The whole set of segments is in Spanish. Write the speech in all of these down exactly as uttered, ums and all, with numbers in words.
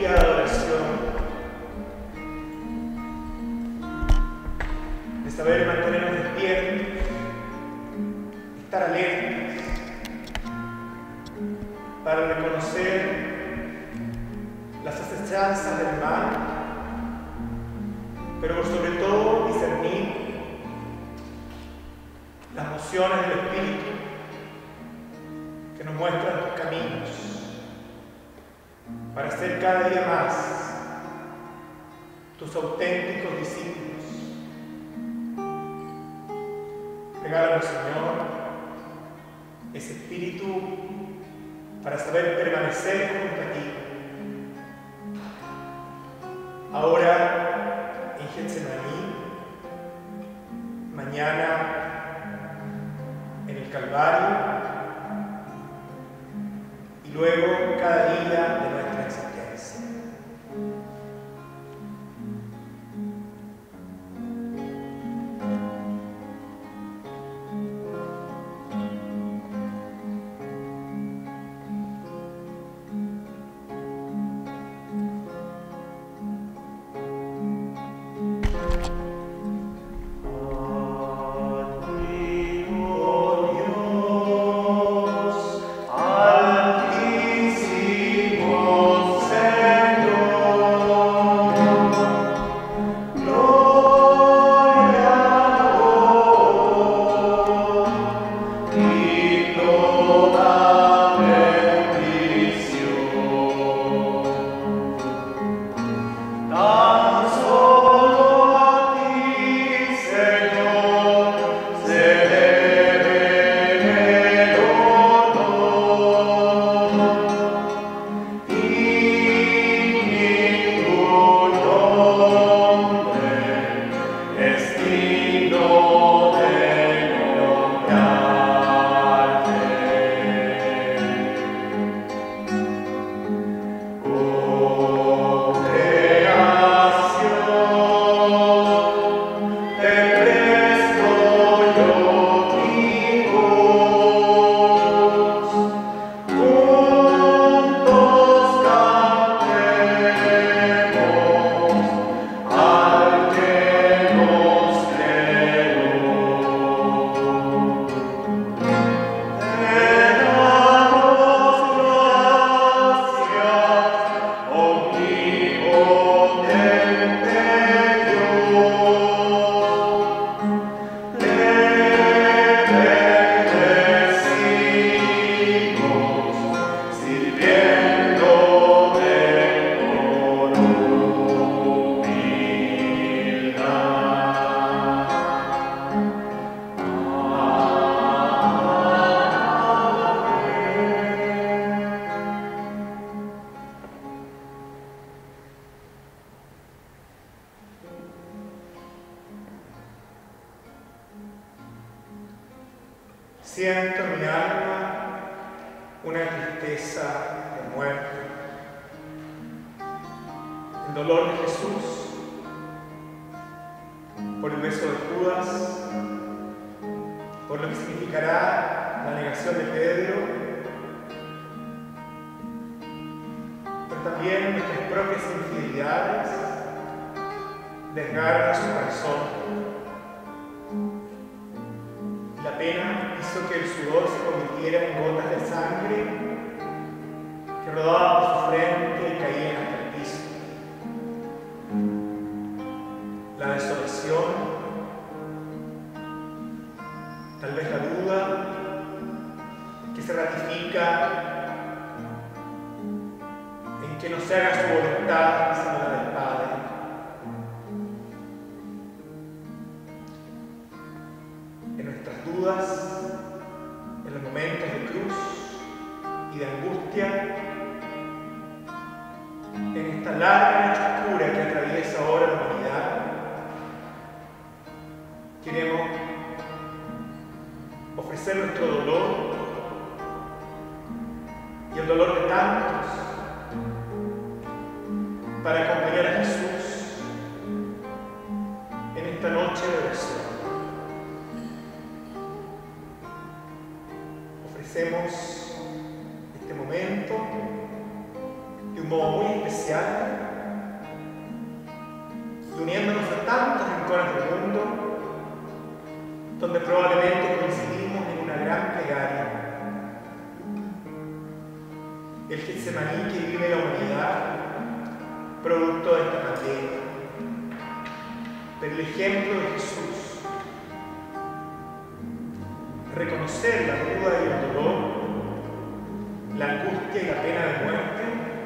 día de adoración, de saber mantenernos despiertos, estar alertas, para reconocer las acechanzas del mal, pero sobre todo discernir las mociones del Espíritu que nos muestran tus caminos, para ser cada día más tus auténticos discípulos. Regálanos, Señor, ese espíritu para saber permanecer junto a ti. Ahora en Getsemaní, mañana en el Calvario y luego cada día de nuestra existencia. Siento en mi alma una tristeza de muerte. El dolor de Jesús por el beso de Judas, por lo que significará la negación de Pedro, pero también nuestras propias infidelidades desgarran su corazón. La pena hizo que el sudor se convirtiera en gotas de sangre que rodaban por su frente y caían hasta el piso. La desolación, tal vez la duda que se ratifica en que no se haga su voluntad sino la del Padre. En nuestras dudas, en los momentos de cruz y de angustia, en esta larga noche oscura que atraviesa ahora la humanidad, queremos ofrecer nuestro dolor y el dolor de tantos para acompañar a Jesús en esta noche de oración. Ofrecemos este momento de un modo muy especial y uniéndonos a tantos rincones del mundo donde probablemente coincidimos en una gran plegaria. El Getsemaní que vive la humanidad producto de esta pandemia, pero el ejemplo de Jesús, reconocer la duda y el dolor, la angustia y la pena de muerte,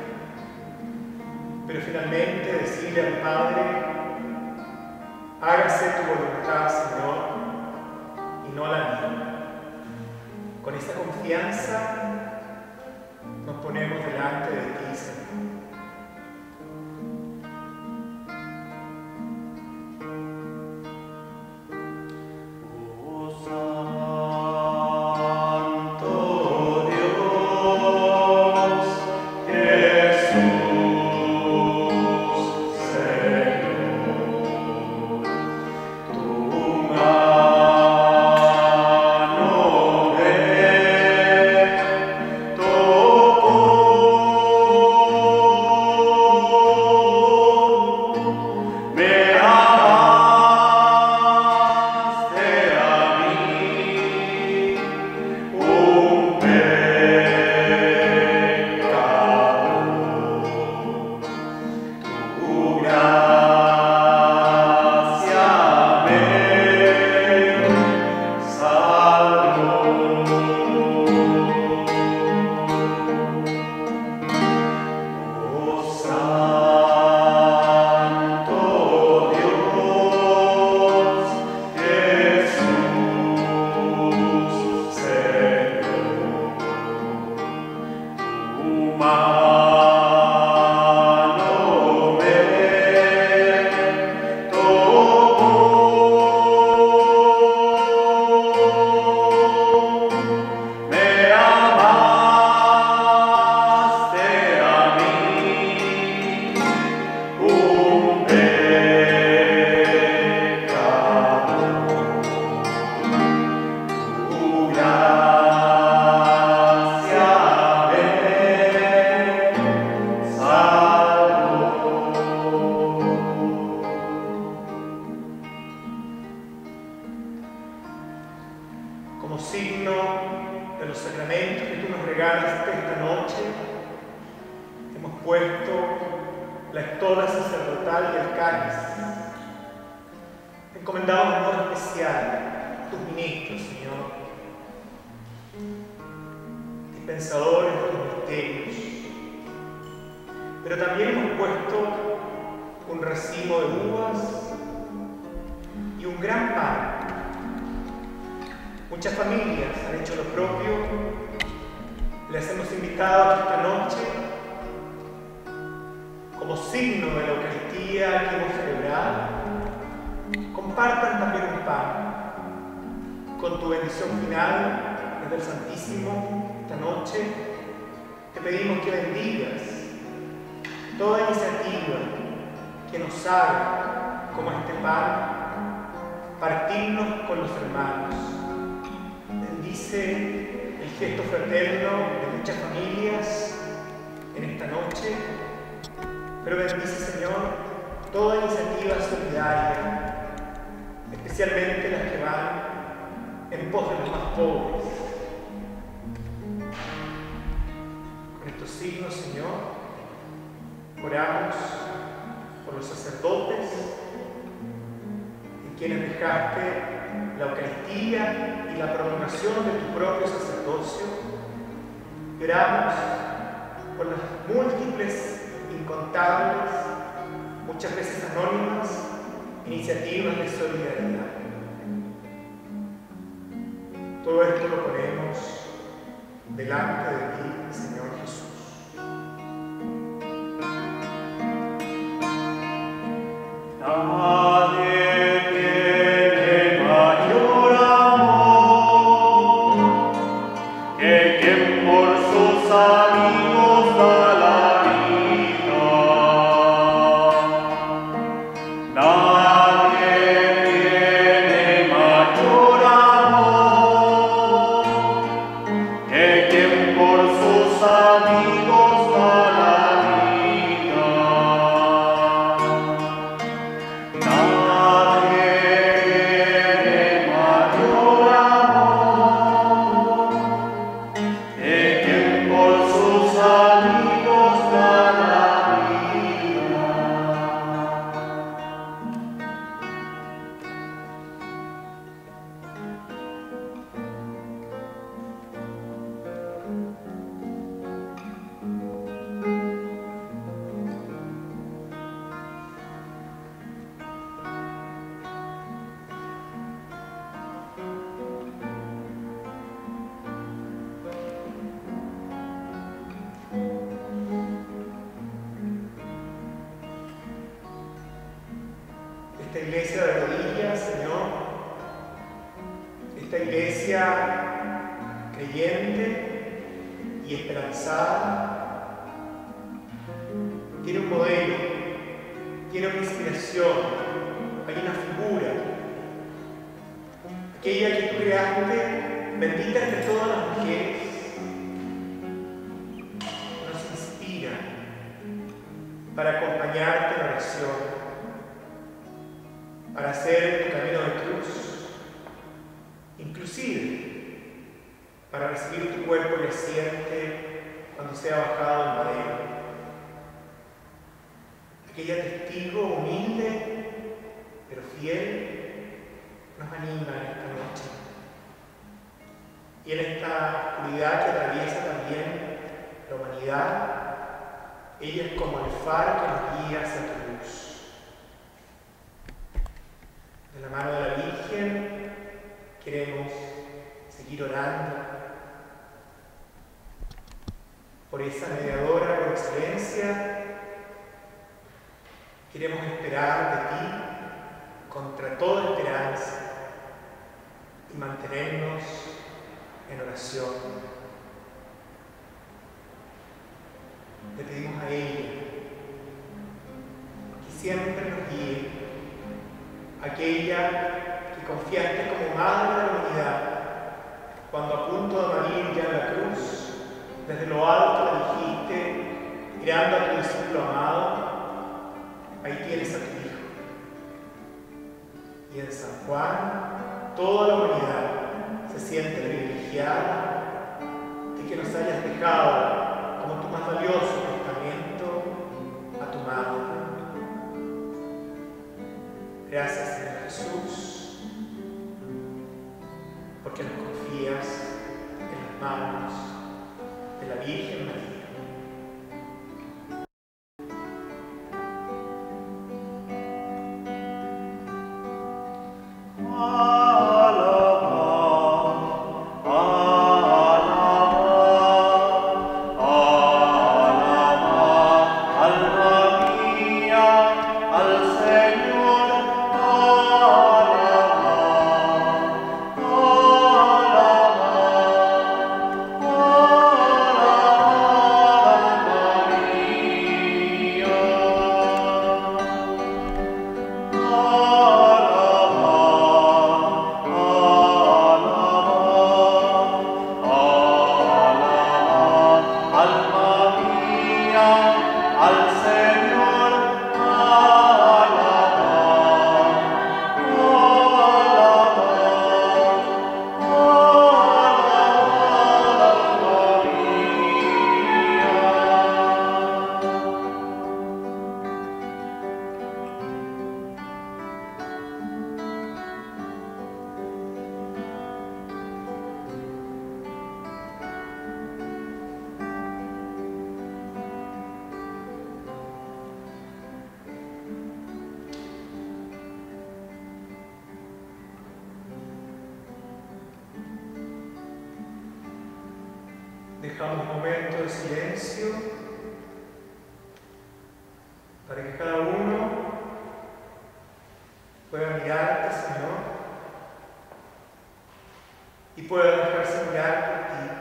pero finalmente decirle al Padre: hágase tu voluntad, Señor, y no la mía. Con esa confianza nos ponemos delante de ti, Señor. Como signo de los sacramentos que tú nos regalaste esta noche, hemos puesto la estola sacerdotal y el cáliz. Encomendamos un amor especial a tus ministros, Señor, dispensadores de los misterios. Pero también hemos puesto un racimo de uvas y un gran pan. Muchas familias han hecho lo propio. Les hemos invitado esta noche, como signo de la Eucaristía que hemos celebrado, compartan también un pan. Con tu bendición final desde el Santísimo esta noche, te pedimos que bendigas toda iniciativa que nos haga, como este pan, partirnos con los hermanos. Bendice el gesto fraterno de muchas familias en esta noche, pero bendice, Señor, toda iniciativa solidaria, especialmente las que van en pos de los más pobres. Con estos signos, Señor, oramos por los sacerdotes en quienes dejaste la Eucaristía y la prolongación de tu propio sacerdocio. Y oramos por las múltiples, incontables, muchas veces anónimas, iniciativas de solidaridad. Todo esto lo ponemos delante de ti, Señor Jesús. Por sus amigos. esta iglesia de rodillas, Señor, esta iglesia creyente y esperanzada, tiene un modelo, tiene una inspiración, hay una figura, aquella que tú creaste, bendita entre todas las mujeres, nos inspira para acompañarte en oración, para hacer tu camino de cruz, inclusive para recibir tu cuerpo yaciente cuando sea bajado en madero. Aquella testigo humilde pero fiel nos anima en esta noche. Y en esta oscuridad que atraviesa también la humanidad, ella es como el faro que nos guía hacia tu luz. De la mano de la Virgen queremos seguir orando por esa mediadora por excelencia. Queremos esperar de ti contra toda esperanza y mantenernos en oración. Le pedimos a ella que siempre nos guíe, aquella que confiaste como madre de la humanidad, cuando a punto de morir ya en la cruz, desde lo alto le dijiste, mirando a tu discípulo amado, ahí tienes a tu Hijo. Y en San Juan, toda la humanidad se siente privilegiada de que nos hayas dejado como tu más valioso testamento a tu madre. Gracias, Señor Jesús, porque nos confías en las manos de la Virgen María. Dejamos un momento de silencio para que cada uno pueda mirarte, Señor, y pueda dejarse mirar por ti.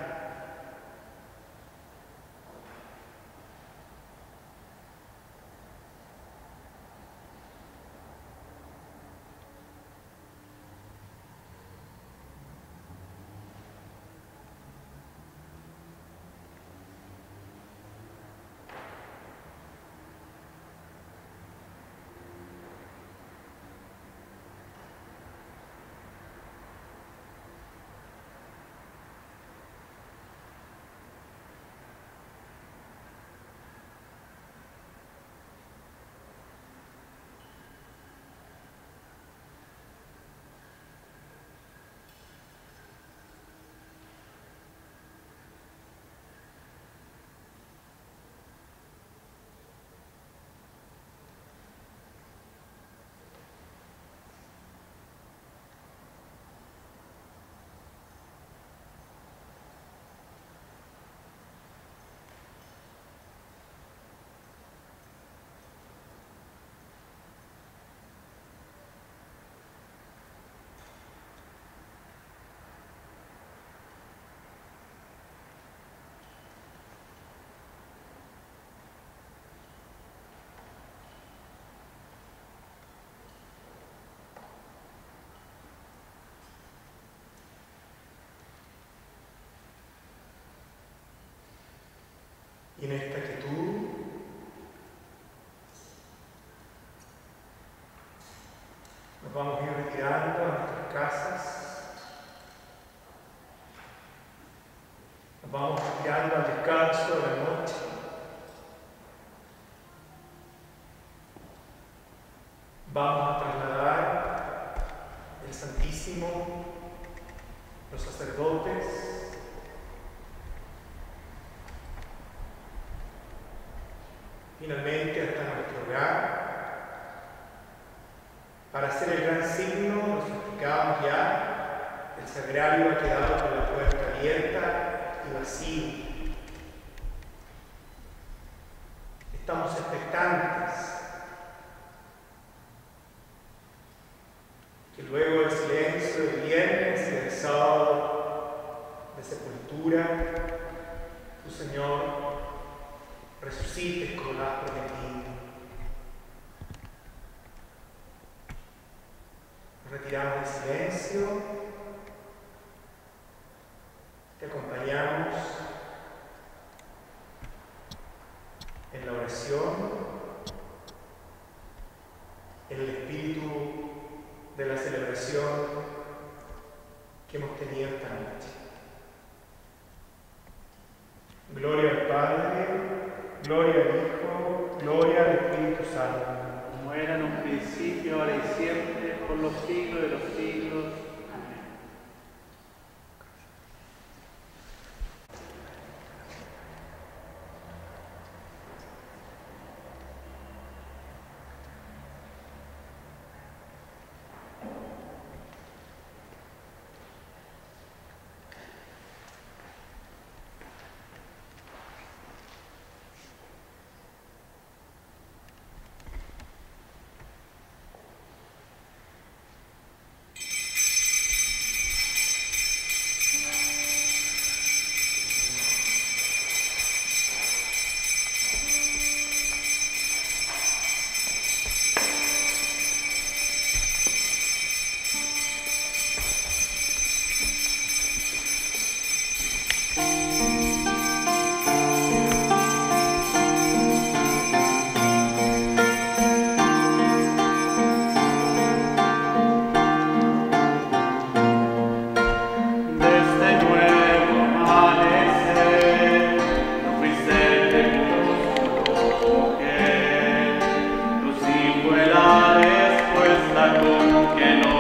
Y en esta quietud nos vamos a ir retirando a nuestras casas, nos vamos retirando al descanso de la noche. Vamos a trasladar el Santísimo, los sacerdotes, finalmente hasta nuestro hogar, para hacer el gran signo. Nos explicábamos ya, el sagrario ha quedado con la puerta abierta y vacío. Estamos expectantes que luego del silencio del viernes y del sábado de sepultura, tu Señor resucites como lo has prometido. Nos retiramos del silencio, te acompañamos en la oración, en el espíritu de la celebración que hemos tenido esta noche. Gloria al Padre, gloria al Hijo, gloria al Espíritu Santo. Como era en un principio, ahora y siempre, por los siglos de los siglos. Amén. Con que no